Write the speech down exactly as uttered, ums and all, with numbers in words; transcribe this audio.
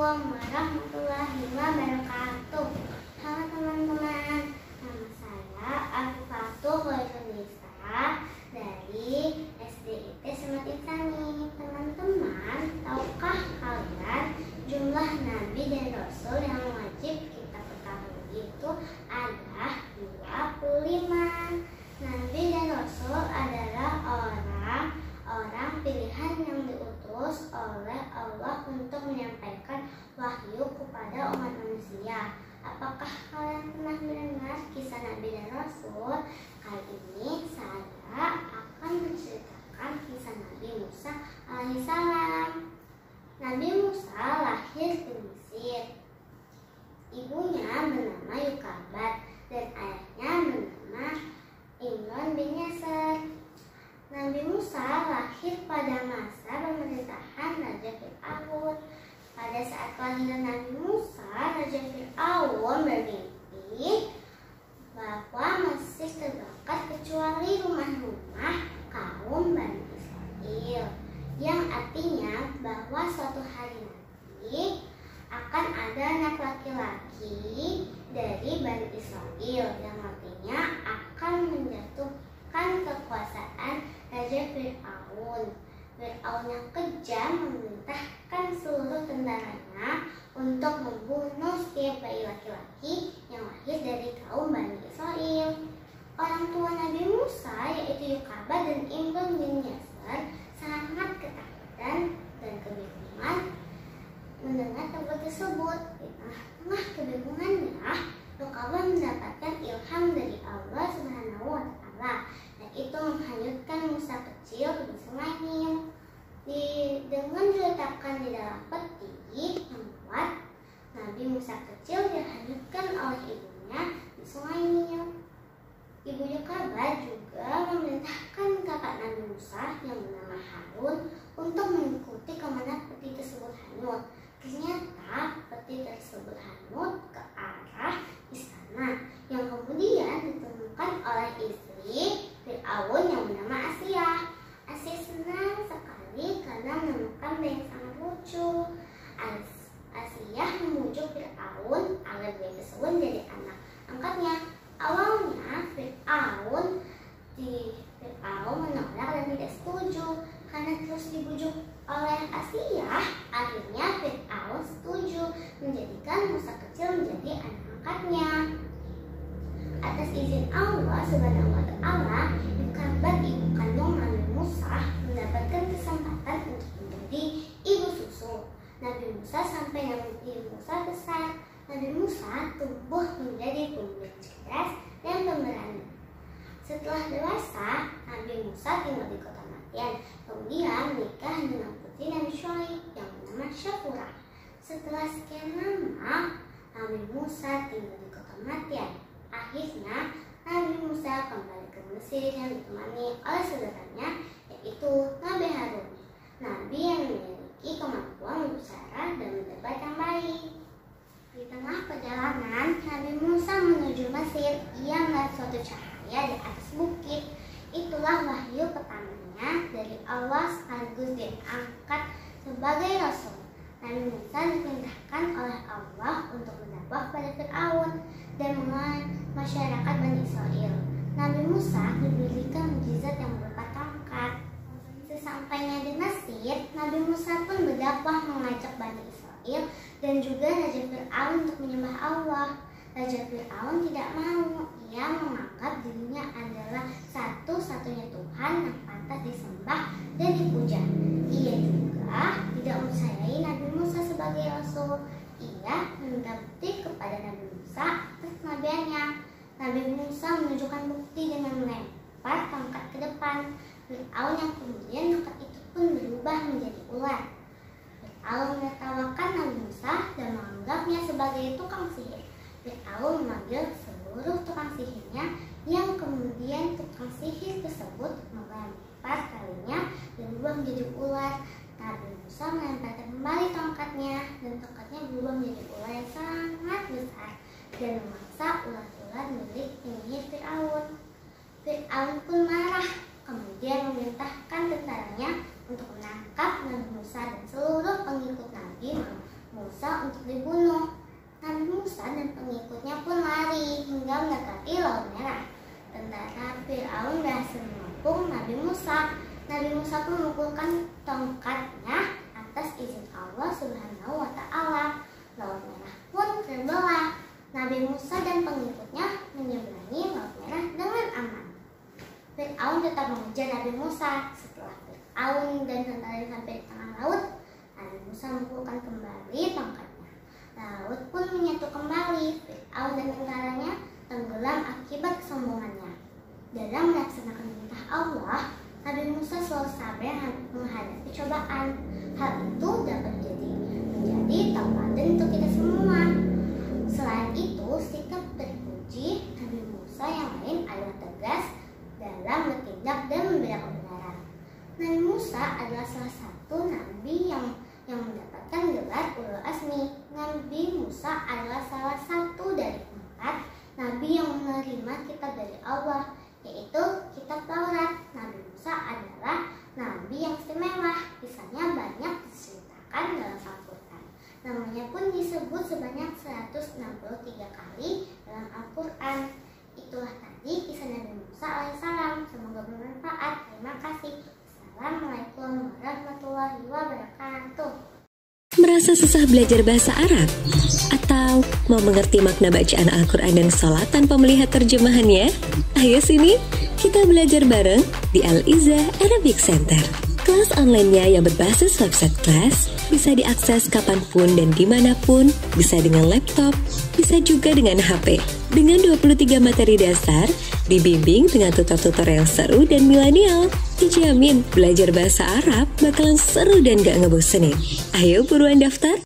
Assalamualaikum warahmatullahi wabarakatuh. Halo teman-teman, nama saya Afifatul Khairunisa dari S D I T Semat Insani. Teman-teman, tahukah kalian jumlah nabi dan rasul yang wajib kita ketahui itu ada dua puluh lima. Nabi dan rasul adalah orang orang pilihan yang diutus oleh Allah untuk menyampaikan wahyu kepada umat manusia. Apakah kalian pernah mendengar kisah Nabi dan Rasul? Kali ini saya akan menceritakan kisah Nabi Musa alaihissalam. Nabi Musa lahir di Mesir. Ibunya bernama Yukabat dan ayahnya bernama Imran bin Yasser. Nabi Musa lahir pada masa pemerintahan Raja Fir'aun. Pada saat kelahiran Nabi Musa, Raja Fir'aun bermimpi bahwa Mesir terbakar kecuali rumah-rumah kaum Bani Israel, yang artinya bahwa suatu hari nanti akan ada anak laki-laki dari Bani Israel yang artinya akan menjatuhkan kekuasaan Raja Fir'aun. Fir'aun yang kejam memerintahkan seluruh tentaranya untuk membunuh setiap bayi laki-laki yang lahir dari kaum Bani Israel. Orang tua Nabi Musa yaitu Yukabat dan Imran bin Yasser sangat ketakutan dan kebingungan mendengar kabar tersebut. Di tengah-tengah kebingungannya, Yukabat mendapatkan ilham dari Allah Subhanahu wa Ta'ala, yaitu menghanyutkan Musa kecil di sungai Nil. Di, dengan diletakkan di dalam peti yang kuat, Nabi Musa kecil dihanyutkan oleh ibunya di sungai Nil. Ibu Yukabat juga memerintahkan kakak Nabi Musa yang bernama Harun untuk mengikuti kemana peti tersebut hanyut. Ternyata peti tersebut hanyut ke arah istana yang kemudian ditemukan oleh istri Fir'aun yang bernama Asia. Asia senang sekali karena menemukan bayi yang sangat lucu. As Asia memujuk Fir'aun agar bayi tersebut menjadi anak angkatnya. Awalnya Fir'aun di Fir'aun menolak dan tidak setuju. Karena terus dibujuk oleh Asia, akhirnya Fir'aun setuju menjadikan Musa kecil menjadi anak angkatnya. Atas izin Allah Subhanahu wa Ta'ala, Yukabat ibu kandung Nabi Musa mendapatkan kesempatan untuk menjadi ibu susu Nabi Musa sampai Nabi Musa besar. Nabi Musa tumbuh menjadi pemuda cerdas dan pemberani. Setelah dewasa, Nabi Musa tinggal di kota Madian, kemudian menikah dengan putri Nabi Syuaib yang bernama Syafura. Setelah sekian lama, Nabi Musa tinggal di kota Madian. Akhirnya Nabi Musa kembali ke Mesir yang ditemani oleh saudaranya yaitu Nabi Harun, Nabi yang memiliki kemampuan berbicara dan mendebat yang baik. Di tengah perjalanan Nabi Musa menuju Mesir, ia melihat suatu cahaya di atas bukit. Itulah wahyu pertamanya dari Allah sekaligus diangkat sebagai Rasul. Nabi Musa diperintahkan oleh Allah untuk mendakwah pada Fir'aun dan masyarakat Bani Israel. Nabi Musa diberikan mukjizat yang berupa tongkat. Sesampainya di Mesir, Nabi Musa pun berdakwah mengajak Bani Israel dan juga Raja Fir'aun untuk menyembah Allah. Raja Fir'aun tidak mau. Ia menganggap dirinya adalah satu-satunya Tuhan yang pantas disembah dan dipuja. Ia juga tidak mempercayai Nabi Musa sebagai Rasul. Ia meminta bukti kepada Nabi Musa atas kenabiannya. Nabi Musa menunjukkan bukti dengan melempar tongkat ke depan. Fir'aun yang kemudian tongkat itu pun berubah menjadi ular. Fir'aun menertawakan Nabi Musa dan menganggapnya sebagai tukang sihir. Fir'aun memanggil seluruh tukang sihirnya, yang kemudian tukang sihir tersebut melempar talinya dan berubah menjadi ular. Nabi Musa melemparkan kembali tongkatnya dan tongkatnya berubah menjadi ular yang sangat besar dan memaksa ular-ular milik penyihir Fir'aun. Fir'aun pun marah, kemudian memerintahkan tentaranya untuk menangkap Nabi Musa dan seluruh pengikut Nabi Musa untuk dibunuh. Nabi Musa dan pengikutnya pun lari hingga mendekati Laut Merah. Tentara Fir'aun berhasil mengepung Nabi Musa. Nabi Musa pun memukulkan tongkatnya atas izin Allah Subhanahu wa Ta'ala. Laut Merah pun terbelah. Nabi Musa dan pengikutnya menyeberangi Laut Merah dengan aman. Fir'aun tetap mengejar Nabi Musa. Setelah Fir'aun dan tentara sampai di tengah laut, Nabi Musa memukulkan kembali tongkatnya. Laut pun menyatu kembali. Fir'aun dan tentaranya tenggelam akibat kesombongannya. Dalam melaksanakan perintah Allah, Nabi Musa selalu sabar menghadapi cobaan. Hal itu dapat jadi menjadi tauladan untuk kita semua. Selain itu, sikap terpuji Nabi Musa yang lain adalah tegas dalam bertindak dan membela kebenaran. Nabi Musa adalah salah satu nabi yang yang mendapatkan gelar Ulul Azmi. Nabi Musa adalah salah satu dari empat nabi yang menerima kitab dari Allah, yaitu kitab Taurat. Nabi Musa adalah nabi yang istimewa. Kisahnya banyak diceritakan dalam Al-Quran. Namanya pun disebut sebanyak seratus enam puluh tiga kali dalam Al-Quran. Itulah tadi kisah Nabi Musa alaihissalam. Semoga bermanfaat. Terima kasih. Assalamualaikum warahmatullahi wabarakatuh. Merasa susah belajar bahasa Arab? Atau mau mengerti makna bacaan Al-Quran dan sholat tanpa melihat terjemahannya? Ayo sini, kita belajar bareng di Al-Izzah Arabic Center. Kelas online-nya yang berbasis website kelas bisa diakses kapanpun dan dimanapun, bisa dengan laptop, bisa juga dengan H P. Dengan dua puluh tiga materi dasar, dibimbing dengan tutor-tutor yang seru dan milenial. Dijamin belajar bahasa Arab bakalan seru dan gak ngebosenin. Ayo buruan daftar!